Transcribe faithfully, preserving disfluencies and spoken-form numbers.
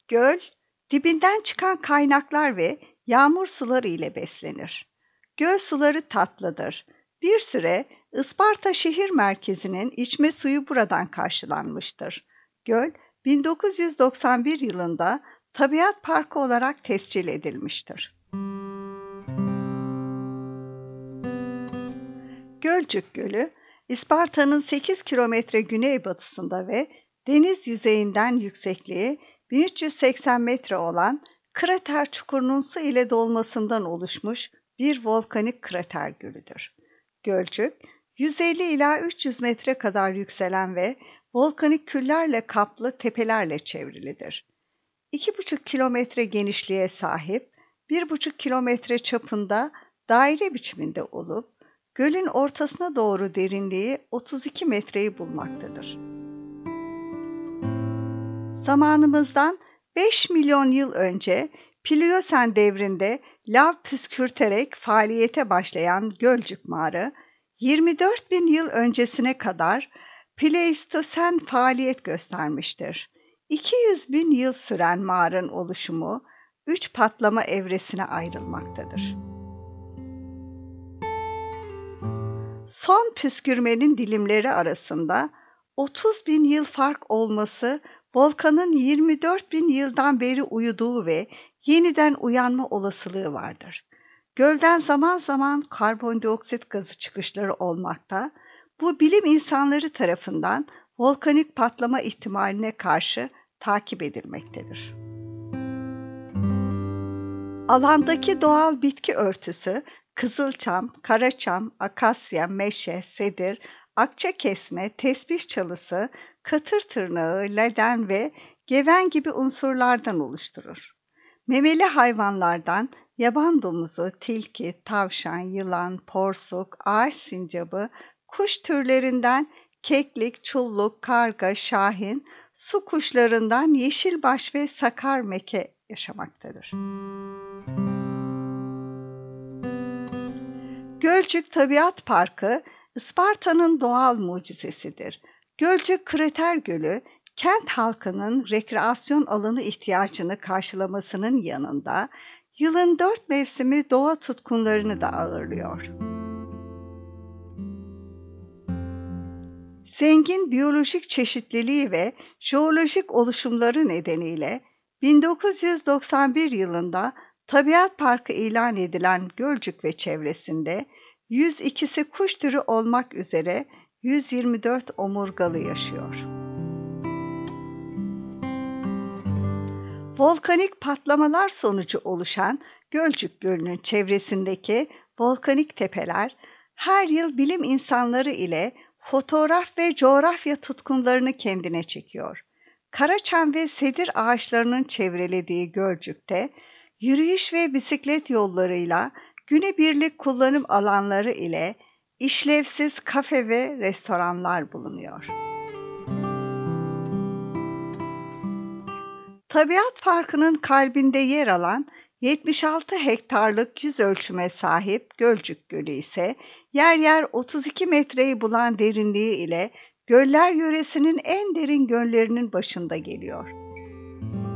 Göl, dibinden çıkan kaynaklar ve yağmur suları ile beslenir. Göl suları tatlıdır. Bir süre Isparta şehir merkezinin içme suyu buradan karşılanmıştır. Göl, bin dokuz yüz doksan bir yılında tabiat parkı olarak tescil edilmiştir. Gölcük Gölü, İsparta'nın sekiz kilometre güneybatısında ve deniz yüzeyinden yüksekliği bin üç yüz seksen metre olan krater çukurunun su ile dolmasından oluşmuş bir volkanik krater gölüdür. Gölcük, yüz elli ila üç yüz metre kadar yükselen ve volkanik küllerle kaplı tepelerle çevrilidir. iki buçuk kilometre genişliğe sahip, bir buçuk kilometre çapında daire biçiminde olup, gölün ortasına doğru derinliği otuz iki metreyi bulmaktadır. Zamanımızdan beş milyon yıl önce Pliyosen devrinde lav püskürterek faaliyete başlayan Gölcük Mağarı, yirmi dört bin yıl öncesine kadar Pleistosen faaliyet göstermiştir. iki yüz bin yıl süren mağaranın oluşumu üç patlama evresine ayrılmaktadır. Son püskürmenin dilimleri arasında otuz bin yıl fark olması, volkanın yirmi dört bin yıldan beri uyuduğu ve yeniden uyanma olasılığı vardır. Gölden zaman zaman karbondioksit gazı çıkışları olmakta, bu bilim insanları tarafından volkanik patlama ihtimaline karşı takip edilmektedir. Alandaki doğal bitki örtüsü, kızılçam, karaçam, akasya, meşe, sedir, akçakesme, tesbih çalısı, katır tırnağı, leden ve geven gibi unsurlardan oluşturur. Memeli hayvanlardan yaban domuzu, tilki, tavşan, yılan, porsuk, ağaç sincabı, kuş türlerinden keklik, çulluk, karga, şahin, su kuşlarından yeşilbaş ve sakar meke yaşamaktadır. Gölcük Tabiat Parkı, Isparta'nın doğal mucizesidir. Gölcük Krater Gölü, kent halkının rekreasyon alanı ihtiyacını karşılamasının yanında, yılın dört mevsimi doğa tutkunlarını da ağırlıyor. Zengin biyolojik çeşitliliği ve jeolojik oluşumları nedeniyle bin dokuz yüz doksan bir yılında Tabiat Parkı ilan edilen Gölcük ve çevresinde yüz ikisi kuş türü olmak üzere yüz yirmi dört omurgalı yaşıyor. Volkanik patlamalar sonucu oluşan Gölcük Gölü'nün çevresindeki volkanik tepeler her yıl bilim insanları ile fotoğraf ve coğrafya tutkunlarını kendine çekiyor. Karaçam ve sedir ağaçlarının çevrelediği Gölcük'te yürüyüş ve bisiklet yollarıyla günübirlik kullanım alanları ile işlevsiz kafe ve restoranlar bulunuyor. Tabiat Parkı'nın kalbinde yer alan yetmiş altı hektarlık yüz ölçüme sahip Gölcük Gölü ise yer yer otuz iki metreyi bulan derinliği ile göller yöresinin en derin göllerinin başında geliyor.